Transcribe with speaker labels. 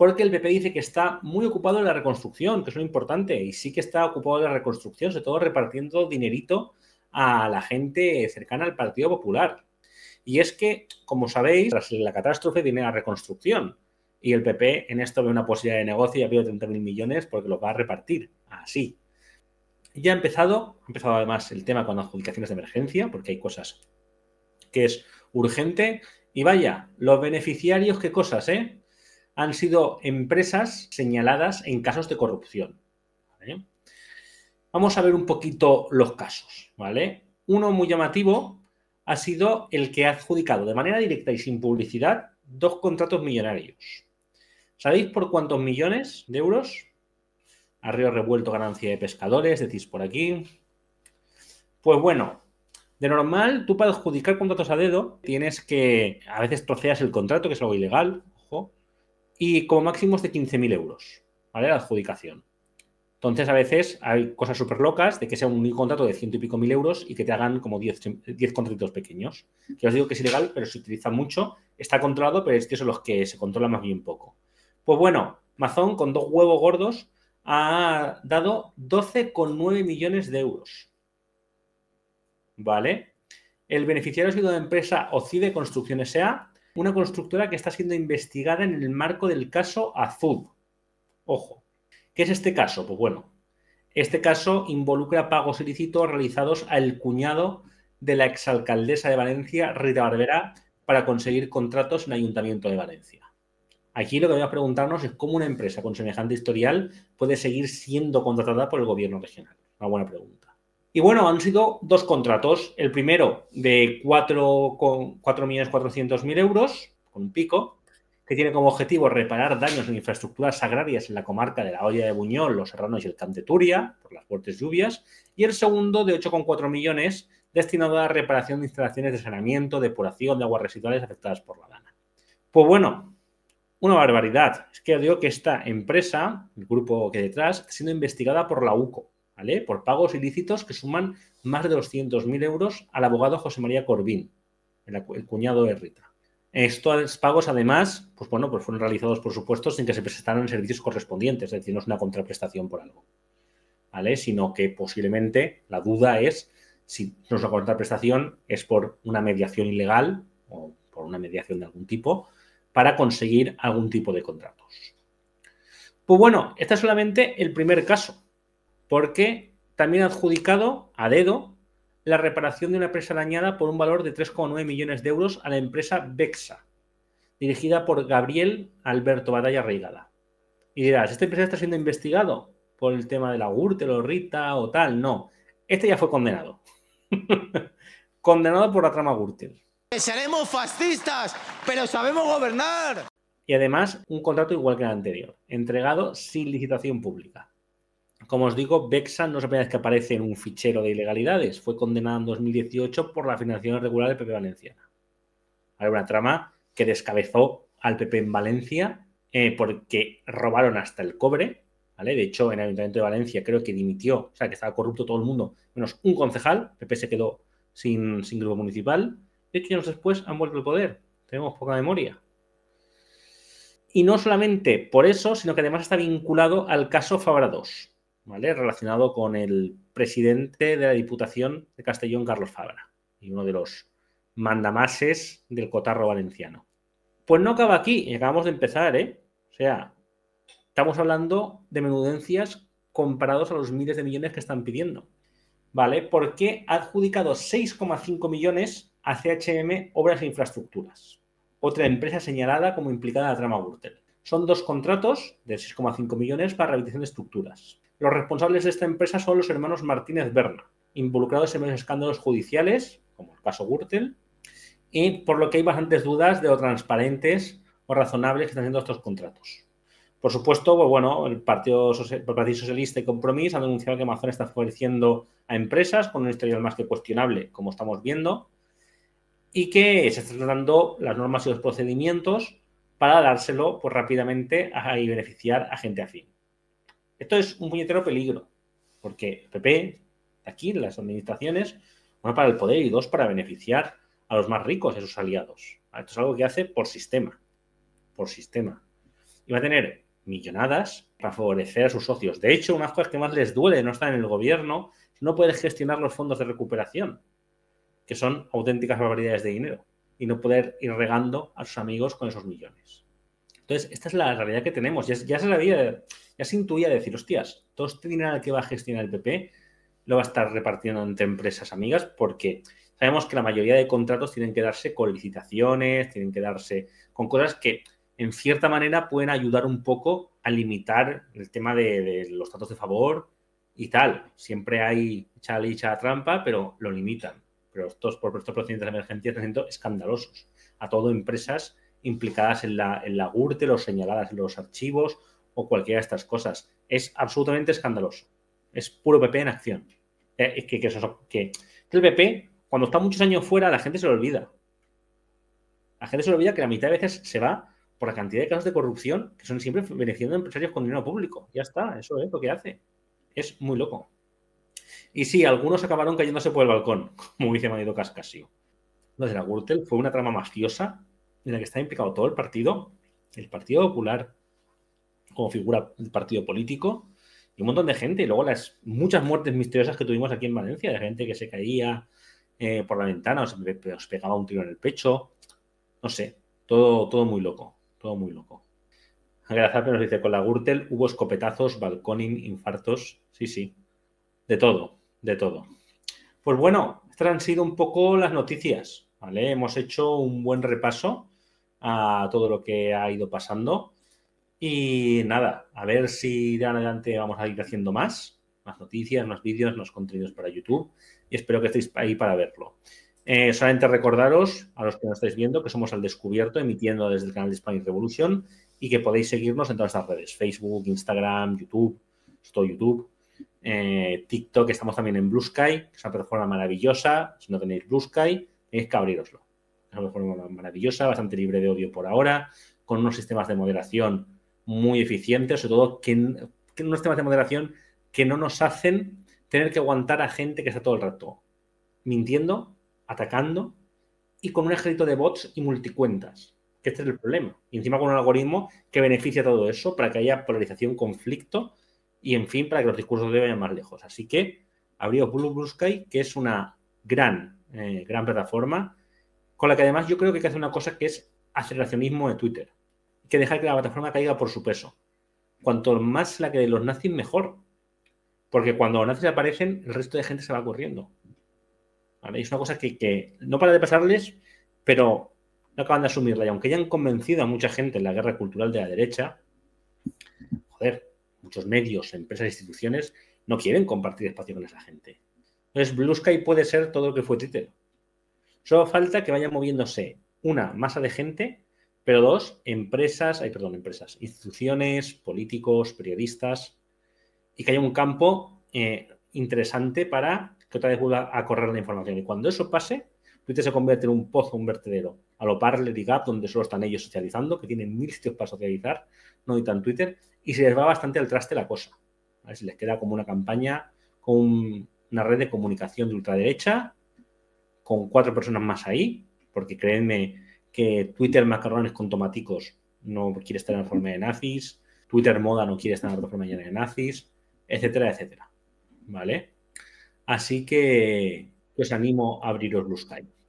Speaker 1: porque el PP dice que está muy ocupado en la reconstrucción, que es lo importante, y sí que está ocupado en la reconstrucción, sobre todo repartiendo dinerito a la gente cercana al Partido Popular. Y es que, como sabéis, tras la catástrofe viene la reconstrucción, y el PP en esto ve una posibilidad de negocio y ha pedido 30.000 millones porque los va a repartir, así. Ya ha empezado además el tema con adjudicaciones de emergencia, porque hay cosas que es urgente, y vaya, los beneficiarios, qué cosas, han sido empresas señaladas en casos de corrupción. ¿Vale? Vamos a ver un poquito los casos, ¿vale? Uno muy llamativo ha sido el que ha adjudicado de manera directa y sin publicidad 2 contratos millonarios. ¿Sabéis por cuántos millones de euros? A río revuelto ganancia de pescadores, decís por aquí. Pues bueno, de normal, tú para adjudicar contratos a dedo tienes que, a veces troceas el contrato, que es algo ilegal, ojo, y como máximo es de 15.000 euros, ¿vale? La adjudicación. Entonces, a veces hay cosas súper locas de que sea un único contrato de 100 y pico mil euros y que te hagan como 10 contratos pequeños. Que os digo que es ilegal, pero se utiliza mucho, está controlado, pero estos son los que se controlan más bien poco. Pues bueno, Mazón, con 2 huevos gordos, ha dado 12,9 millones de euros. ¿Vale? El beneficiario ha sido la empresa Ocide Construcción S.A., una constructora que está siendo investigada en el marco del caso Azud. Ojo, ¿qué es este caso? Pues bueno, este caso involucra pagos ilícitos realizados al cuñado de la exalcaldesa de Valencia, Rita Barberá, para conseguir contratos en el Ayuntamiento de Valencia. Aquí lo que voy a preguntarnos es cómo una empresa con semejante historial puede seguir siendo contratada por el gobierno regional. Una buena pregunta. Y bueno, han sido 2 contratos. El primero de 4.400.000 euros, con un pico, que tiene como objetivo reparar daños en infraestructuras agrarias en la comarca de la Hoya de Buñol, Los Serranos y el Camp de Túria, por las fuertes lluvias. Y el segundo de 8,4 millones, destinado a la reparación de instalaciones de saneamiento, depuración de aguas residuales afectadas por la dana. Pues bueno, una barbaridad. Es que os digo que esta empresa, el grupo que hay detrás, está siendo investigada por la UCO, ¿vale? Por pagos ilícitos que suman más de 200.000 euros al abogado José María Corbín, el cuñado de Rita. Estos pagos, además, pues bueno, pues fueron realizados, por supuesto, sin que se prestaran servicios correspondientes, es decir, no es una contraprestación por algo, ¿vale? Sino que posiblemente la duda es si no es una contraprestación, es por una mediación ilegal o por una mediación de algún tipo para conseguir algún tipo de contratos. Pues bueno, este es solamente el primer caso, porque también ha adjudicado a dedo la reparación de una empresa dañada por un valor de 3,9 millones de euros a la empresa Bexa, dirigida por Gabriel Alberto Badalla Reigada. Y dirás, ¿esta empresa está siendo investigado por el tema de la Gürtel o Rita o tal? No, este ya fue condenado. Condenado por la trama Gürtel.
Speaker 2: Seremos fascistas, pero sabemos gobernar.
Speaker 1: Y además, un contrato igual que el anterior, entregado sin licitación pública. Como os digo, Bexa no es la primera vez que aparece en un fichero de ilegalidades. Fue condenada en 2018 por la financiación irregular del PP Valenciana. Hay una trama que descabezó al PP en Valencia porque robaron hasta el cobre, ¿vale? De hecho, en el Ayuntamiento de Valencia creo que dimitió, o sea, que estaba corrupto todo el mundo, menos un concejal. El PP se quedó sin grupo municipal. De hecho, años después han vuelto al poder. Tenemos poca memoria. Y no solamente por eso, sino que además está vinculado al caso Fabra 2. ¿Vale? Relacionado con el presidente de la Diputación de Castellón, Carlos Fabra, y uno de los mandamases del cotarro valenciano. Pues no acaba aquí, y acabamos de empezar, O sea, estamos hablando de menudencias comparados a los miles de millones que están pidiendo, ¿vale? Porque ha adjudicado 6,5 millones a CHM Obras e Infraestructuras, otra empresa señalada como implicada en la trama Gürtel. Son 2 contratos de 6,5 millones para rehabilitación de estructuras. Los responsables de esta empresa son los hermanos Martínez Berna, involucrados en varios escándalos judiciales, como el caso Gürtel, y por lo que hay bastantes dudas de lo transparentes o razonables que están haciendo estos contratos. Por supuesto, pues bueno, el Partido Socialista y Compromís han denunciado que Amazon está favoreciendo a empresas con un historial más que cuestionable, como estamos viendo, y que se están tratando las normas y los procedimientos para dárselo pues, rápidamente y beneficiar a gente afín. Esto es un puñetero peligro, porque el PP, aquí, las administraciones, una para el poder y 2 para beneficiar a los más ricos, a sus aliados. Esto es algo que hace por sistema. Por sistema. y va a tener millonadas para favorecer a sus socios. De hecho, una de las cosas que más les duele de no estar en el gobierno es no poder gestionar los fondos de recuperación, que son auténticas barbaridades de dinero, y no poder ir regando a sus amigos con esos millones. Entonces, esta es la realidad que tenemos. Ya se sabía, ya se intuía decir, hostias, todo este dinero que va a gestionar el PP lo va a estar repartiendo entre empresas amigas, porque sabemos que la mayoría de contratos tienen que darse con licitaciones, tienen que darse con cosas que en cierta manera pueden ayudar un poco a limitar el tema de los tratos de favor y tal. Siempre hay echa trampa, pero lo limitan. Pero estos procedimientos de emergencia están siendo escandalosos. A todo empresas implicadas en la Gürtel o señaladas en los archivos o cualquiera de estas cosas. Es absolutamente escandaloso. Es puro PP en acción. Que el PP, cuando está muchos años fuera, la gente se lo olvida. La gente se le olvida que la mitad de veces se va por la cantidad de casos de corrupción que son siempre beneficiando a empresarios con dinero público. Ya está, eso es lo que hace. Es muy loco. Y sí, algunos acabaron cayéndose por el balcón, como dice Manito Cascasio. Lo de la Gürtel fue una trama mafiosa en la que está implicado todo el Partido Popular, como figura del partido político, y un montón de gente. Y luego las muchas muertes misteriosas que tuvimos aquí en Valencia, de gente que se caía por la ventana o se pegaba un tiro en el pecho. No sé, todo muy loco. Todo muy loco. Gracias, nos dice, con la Gürtel hubo escopetazos, balconing, infartos. Sí. De todo. Pues bueno, estas han sido un poco las noticias, ¿vale? Hemos hecho un buen repaso a todo lo que ha ido pasando. Y nada, a ver si de ahora en adelante vamos a ir haciendo más noticias, más vídeos, más contenidos para YouTube. Y espero que estéis ahí para verlo. Solamente recordaros a los que nos estáis viendo que somos Al Descubierto, emitiendo desde el canal de Spanish Revolution, y que podéis seguirnos en todas estas redes: Facebook, Instagram, YouTube, TikTok. Estamos también en Blue Sky, que es una plataforma maravillosa. Si no tenéis Blue Sky, tenéis que abriroslo. Es una plataforma maravillosa, bastante libre de odio por ahora, con unos sistemas de moderación muy eficientes, sobre todo que unos sistemas de moderación que no nos hacen tener que aguantar a gente que está todo el rato mintiendo, atacando, y con un ejército de bots y multicuentas, que este es el problema. Y encima con un algoritmo que beneficia todo eso para que haya polarización, conflicto y, en fin, para que los discursos de hoy vayan más lejos. Así que abrió Blue Sky, que es una gran plataforma, con la que además yo creo que hay que hacer una cosa, que es aceleracionismo de Twitter. Hay que dejar que la plataforma caiga por su peso. Cuanto más la que de los nazis, mejor. Porque cuando los nazis aparecen, el resto de gente se va corriendo. ¿Vale? Es una cosa que no para de pasarles, pero no acaban de asumirla. Y aunque hayan convencido a mucha gente en la guerra cultural de la derecha, muchos medios, empresas e instituciones no quieren compartir espacio con esa gente. Entonces, Blue Sky puede ser todo lo que fue Twitter. Solo falta que vaya moviéndose una masa de gente, pero dos, empresas, instituciones, políticos, periodistas, y que haya un campo interesante para que otra vez vuelva a correr la información. Y cuando eso pase, Twitter se convierte en un pozo, un vertedero, a lo Parler y Gap, donde solo están ellos socializando, que tienen 1000 sitios para socializar, no editan Twitter, y se les va bastante al traste la cosa. ¿Vale? Se les queda como una campaña con una red de comunicación de ultraderecha, con 4 personas más ahí, porque créanme que Twitter macarrones con tomaticos no quiere estar en la forma de nazis, Twitter moda no quiere estar en la forma de nazis, etcétera. ¿Vale? Así que os animo a abriros Blue Sky.